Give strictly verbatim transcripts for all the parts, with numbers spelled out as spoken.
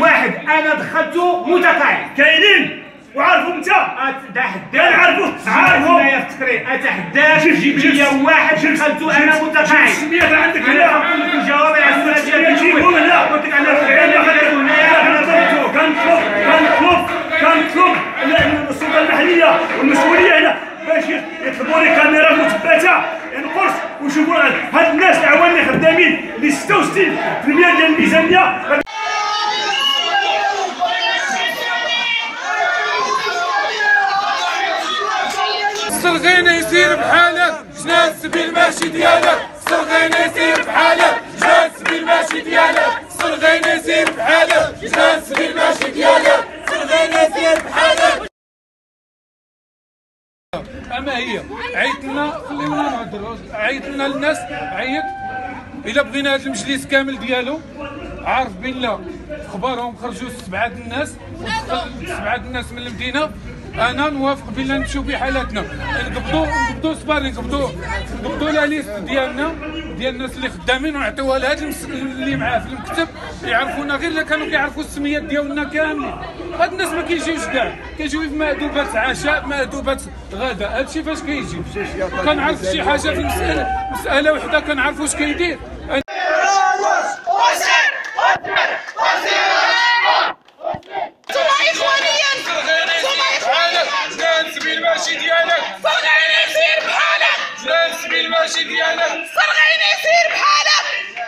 واحد انا دخلته متقاعد كاينين وعارفهم انت اتحداك عارفه عارفه معايا في التقرير اتحداك جيب لي واحد دخلته انا متقاعد السميه عندك انا نقول لك الجواب على السؤال ديالك جيبهم هنا قلت لك انا هنايا كنطلب كنطلب كنطلب السلطه المحليه والمسؤوليه هنا باش يطلبوا لي كاميرا مثبته ينقص ويشوفوا هاد الناس الاعوان اللي خدامين اللي ستة وستين بالمئة ديال الميزانيه. صرغينا يسير بحالك جنان السبيل ماشي ديالك، صرغينا يسير بحالك جنان السبيل ماشي ديالك، صرغينا يسير بحالك جنان السبيل ماشي ديالك، صرغينا يسير بحالك. اما هي عيط لنا خليونا نهضروا، عيط لنا الناس عيط الا بغينا هذا المجلس كامل ديالو عارف بلا اخبارهم خرجوا سبعه الناس ودخل سبعه الناس من المدينه، انا نوافق بلا نمشيو بحالاتنا نقبضوا نقبضوا سباري نقبضوا نقبضوا لا ليست ديالنا ديال الناس اللي خدامين ونعطيوها لهذا اللي معاه في المكتب يعرفونا غير الا كانوا كيعرفوا السميات ديالنا كاملين. هاد الناس ما كيجيوش كاع كيجيو في مأدوبات عشاء مأدوبات غداء، هادشي فاش كيجي كنعرف شي حاجه في المساله مساله وحده كنعرف واش كيدير. ماشي ديالك صرغينا يسير بحالك جنان السبيل ماشي ديالك، صرغينا يسير بحالك.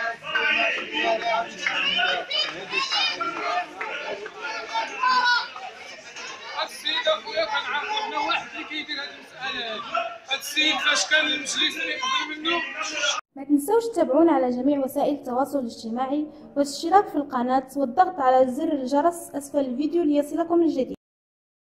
هاد السيد اخويا كنعرفو حنا واحد اللي كيدير هاد المسألة هادي، هاد السيد فاش كان المجلس اللي قبل منه. ما تنسوش تتابعونا على جميع وسائل التواصل الاجتماعي والاشتراك في القناة والضغط على زر الجرس اسفل الفيديو ليصلكم الجديد.